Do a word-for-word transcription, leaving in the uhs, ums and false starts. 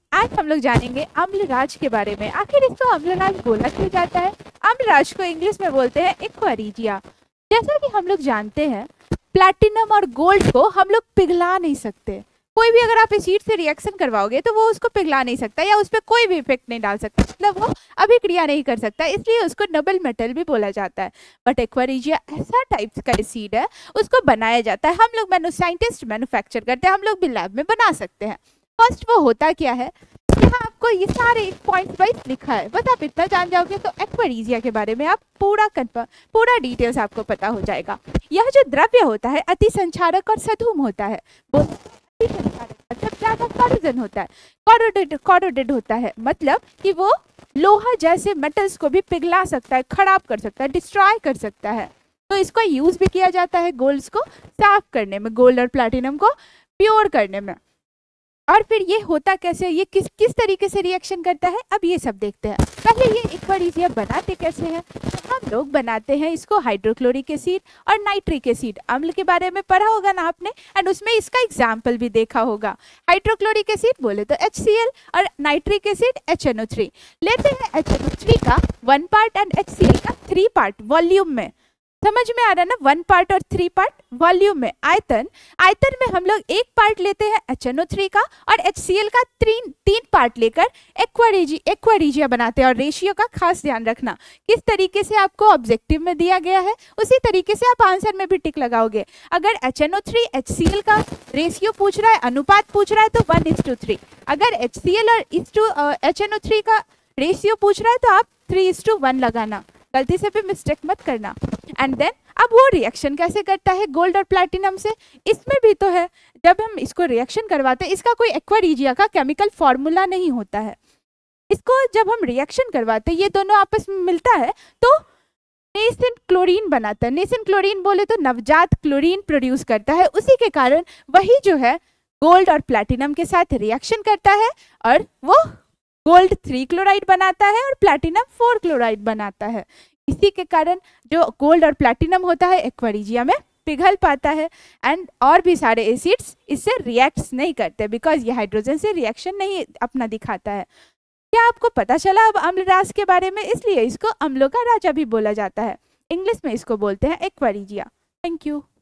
आज हम लोग जानेंगे अम्लराज के बारे में। आखिर इसको अम्लराज बोला क्यों जाता है? अम्लराज को इंग्लिश में बोलते हैं एक्वारिजिया। जैसा कि हम लोग जानते हैं, प्लैटिनम और गोल्ड को हम लोग पिघला नहीं सकते। कोई भी अगर आप एसिड से रिएक्शन करवाओगे तो वो उसको पिघला नहीं सकता या उस पर कोई भी इफेक्ट नहीं डाल सकता, मतलब वो अभिक्रिया नहीं कर सकता, इसलिए उसको नोबल मेटल भी बोला जाता है। बट एक्वारिजिया ऐसा टाइप का एसिड है, उसको बनाया जाता है, हम लोग मैनु साइंटिस्ट मैन्युफैक्चर करते हैं, हम लोग भी लैब में बना सकते हैं। फर्स्ट वो होता क्या है, यहाँ आपको ये सारे पॉइंट्स वाइज लिखा है, बस आप इतना जान जाओगे तो एक्वारिजिया के बारे में आप पूरा कंफर्म पूरा डिटेल्स आपको पता हो जाएगा। यह जो द्रव्य होता है अति संचारक और सधूम होता है, अति संचारक मतलब ज्यादा कॉरोजन होता है, कॉरोडेड कॉरोडेड होता है, मतलब कि वो लोहा जैसे मेटल्स को भी पिघला सकता है, खराब कर सकता है, डिस्ट्रॉय कर सकता है। तो इसका यूज भी किया जाता है गोल्ड्स को साफ करने में, गोल्ड और प्लैटिनम को प्योर करने में। और फिर ये होता कैसे, ये किस किस तरीके से रिएक्शन करता है, अब ये सब देखते हैं। पहले ये एक्वारिजिया बनाते कैसे हैं? तो हम लोग बनाते हैं इसको हाइड्रोक्लोरिक एसिड और नाइट्रिक एसिड, अम्ल के बारे में पढ़ा होगा ना आपने, एंड उसमें इसका एग्जाम्पल भी देखा होगा। हाइड्रोक्लोरिक एसिड बोले तो एच सी एल और nitric acid H N O three. लेते हैं एच एन ओ थ्री का one part and H C L का थ्री पार्ट वॉल्यूम में। समझ में आ रहा है ना, वन पार्ट और थ्री पार्ट वॉल्यूम में। आयतन आयतन में हम लोग एक पार्ट लेते हैं एच एन ओ थ्री का और एच सी एल का तीन तीन पार्ट लेकर एक्वारिजी एक्वारिजिया बनाते हैं। और रेशियो का खास ध्यान रखना, किस तरीके से आपको ऑब्जेक्टिव में दिया गया है उसी तरीके से आप आंसर में भी टिक लगाओगे। अगर H N O three H C L का रेशियो पूछ रहा है, अनुपात पूछ रहा है, तो वन इज टू थ्री। अगर एच सी एल और is to H N O three का रेशियो पूछ रहा है तो आप थ्री इज टू वन लगाना, गलती से भी मिस्टेक मत करना। एंड देन अब वो रिएक्शन कैसे करता है गोल्ड और प्लैटिनम से, इसमें भी तो है। जब हम इसको रिएक्शन करवाते हैं, इसका कोई एक्वारिजिया का केमिकल फॉर्मूला नहीं होता है। इसको जब हम रिएक्शन करवाते हैं, ये दोनों आपस में मिलता है तो नेसेंट क्लोरीन बनाता है। नेसेंट क्लोरीन बोले तो नवजात क्लोरीन प्रोड्यूस करता है। उसी के कारण वही जो है गोल्ड और प्लैटिनम के साथ रिएक्शन करता है और वो गोल्ड थ्री क्लोराइड बनाता है और प्लैटिनम फोर क्लोराइड बनाता है। इसी के कारण जो गोल्ड और प्लैटिनम होता है एक्वारिजिया में पिघल पाता है, एंड और भी सारे एसिड्स इससे रिएक्ट नहीं करते बिकॉज ये हाइड्रोजन से रिएक्शन नहीं अपना दिखाता है। क्या आपको पता चला अब अम्लराज के बारे में? इसलिए इसको अम्लों का राजा भी बोला जाता है। इंग्लिश में इसको बोलते हैं एक्वारिजिया। Thank you.